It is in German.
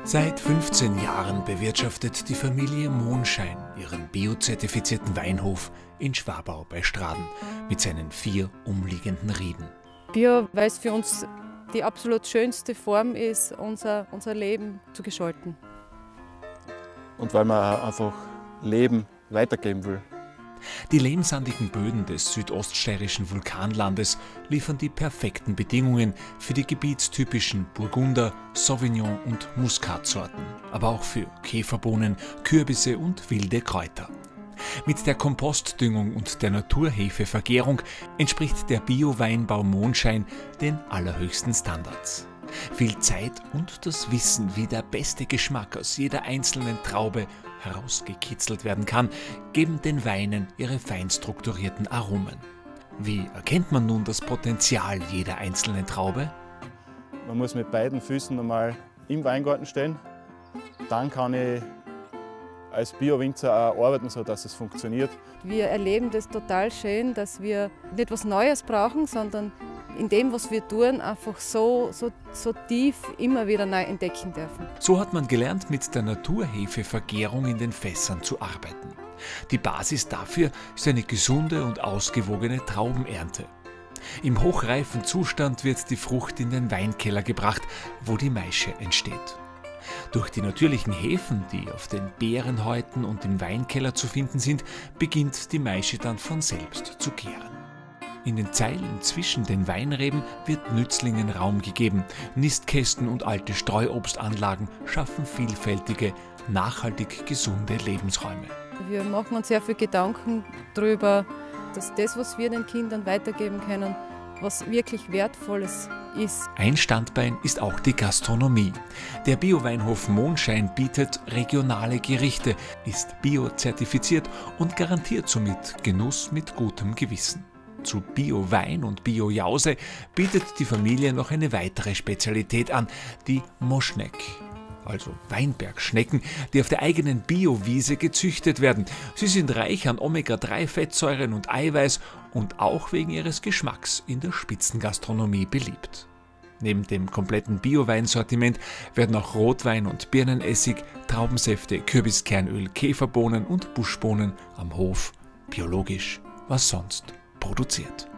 Seit 15 Jahren bewirtschaftet die Familie Monschein ihren biozertifizierten Weinhof in Schwabau bei Straden mit seinen 4 umliegenden Rieden. Bio, weil es für uns die absolut schönste Form ist, unser Leben zu gestalten. Und weil man einfach Leben weitergeben will. Die lehmsandigen Böden des südoststeirischen Vulkanlandes liefern die perfekten Bedingungen für die gebietstypischen Burgunder, Sauvignon und Muskatsorten, aber auch für Käferbohnen, Kürbisse und wilde Kräuter. Mit der Kompostdüngung und der Naturhefevergärung entspricht der Bio-Weinbau Monschein den allerhöchsten Standards. Viel Zeit und das Wissen, wie der beste Geschmack aus jeder einzelnen Traube herausgekitzelt werden kann, geben den Weinen ihre fein strukturierten Aromen. Wie erkennt man nun das Potenzial jeder einzelnen Traube? Man muss mit beiden Füßen einmal im Weingarten stehen. Dann kann ich als Bio-Winzer auch arbeiten, sodass es funktioniert. Wir erleben das total schön, dass wir nicht was Neues brauchen, sondern in dem, was wir tun, einfach so tief immer wieder neu entdecken dürfen. So hat man gelernt, mit der Naturhefevergärung in den Fässern zu arbeiten. Die Basis dafür ist eine gesunde und ausgewogene Traubenernte. Im hochreifen Zustand wird die Frucht in den Weinkeller gebracht, wo die Maische entsteht. Durch die natürlichen Hefen, die auf den Beerenhäuten und im Weinkeller zu finden sind, beginnt die Maische dann von selbst zu gären. In den Zeilen zwischen den Weinreben wird Nützlingen Raum gegeben. Nistkästen und alte Streuobstanlagen schaffen vielfältige, nachhaltig gesunde Lebensräume. Wir machen uns sehr viel Gedanken darüber, dass das, was wir den Kindern weitergeben können, was wirklich Wertvolles ist. Ein Standbein ist auch die Gastronomie. Der Bio-Weinhof Monschein bietet regionale Gerichte, ist biozertifiziert und garantiert somit Genuss mit gutem Gewissen. Zu Bio-Wein und Bio-Jause bietet die Familie noch eine weitere Spezialität an, die Moschneck, also Weinbergschnecken, die auf der eigenen Bio-Wiese gezüchtet werden. Sie sind reich an Omega-3-Fettsäuren und Eiweiß und auch wegen ihres Geschmacks in der Spitzengastronomie beliebt. Neben dem kompletten Bio-Weinsortiment werden auch Rotwein und Birnenessig, Traubensäfte, Kürbiskernöl, Käferbohnen und Buschbohnen am Hof biologisch, was sonst produziert.